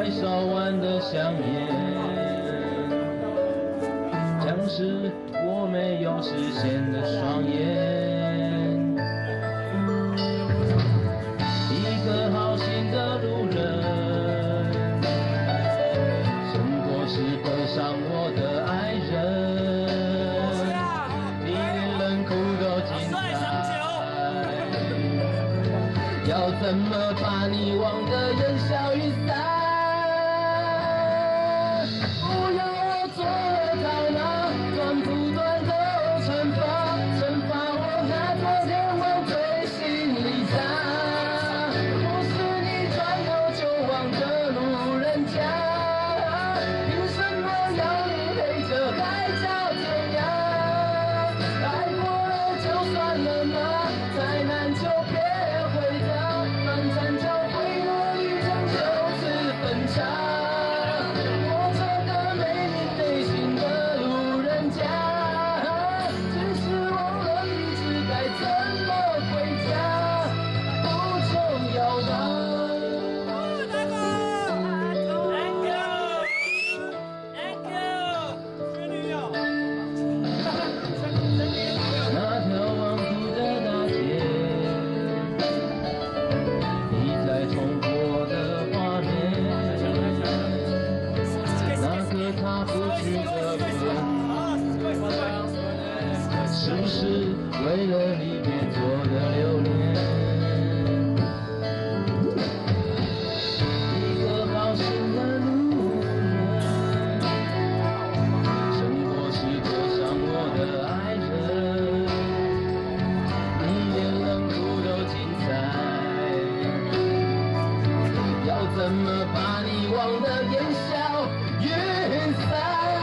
快烧完的香烟，将是我没有实现的双眼。一个好心的路人，胜过是得上我的爱人。你连冷酷都精彩，要怎么把你忘得烟消云散？不要我做了逃拿，断不断的惩罚，惩罚我那昨天往最心里扎。我是你转头就忘的路人甲，凭什么要你陪着海角天涯？爱过了就算了吗？再难就别回答，反正交汇的旅程就此分岔。我这个没你内心的路人甲，只是忘了彼此该怎么回家，不重要吧。 Thank you，学女友。 那条忘记的大街，一再重播的画面，那个擦不去的吻，是不是为了离别做的留恋？一个好心的路人，胜过是得上我的爱人。你连冷酷都精彩，要怎么把你忘得烟消云散？